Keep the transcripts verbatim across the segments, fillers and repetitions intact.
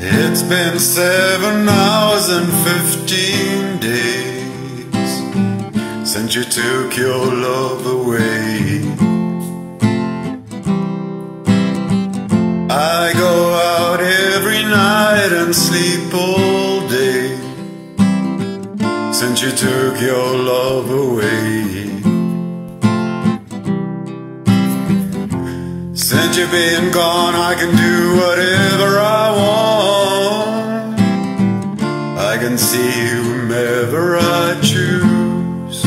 It's been seven hours and fifteen days since you took your love away. I go out every night and sleep all day since you took your love away. Since you've been gone, I can do whatever I want. I can see whomever I choose.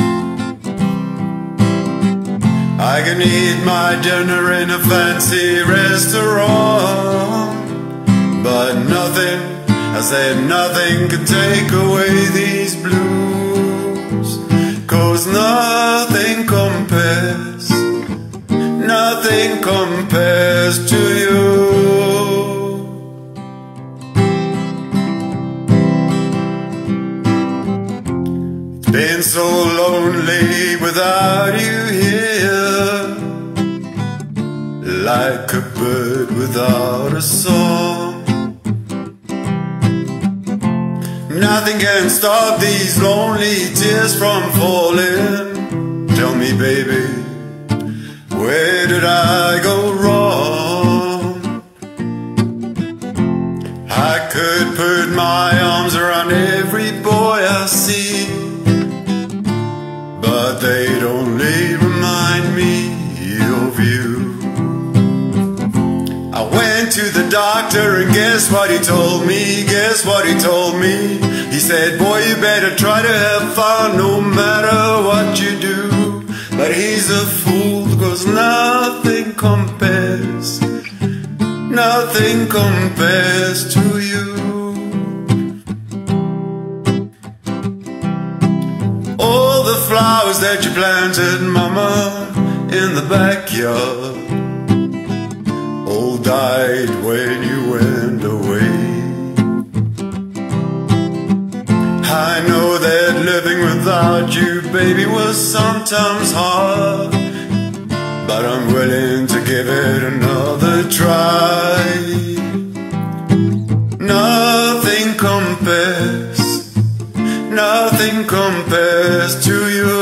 I can eat my dinner in a fancy restaurant, but nothing, I said nothing can take away these blues. 'Cause nothing compares, nothing compares to you. It's been so lonely without you here, like a bird without a song. Nothing can stop these lonely tears from falling. Tell me, baby, where did I go wrong? I could put my arms around every boy I see, but they'd only remind me of you. I went to the doctor and guess what he told me? Guess what he told me? He said, boy, you better try to have fun no matter what you do. But he's a fool, 'cause nothing compares, nothing compares to you. All the flowers that you planted, mama, in the backyard, all died when you went away. I know that living without you, baby, was sometimes hard, but I'm willing to give it another try. Nothing compares, nothing compares to you.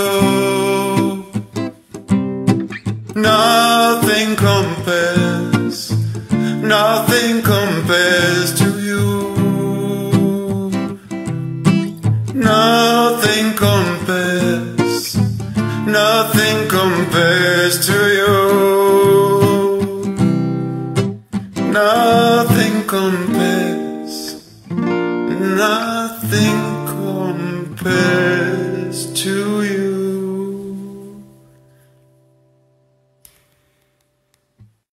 Nothing compares, nothing compares to you. Nothing compares, nothing compares to you. Nothing compares, nothing compares to you.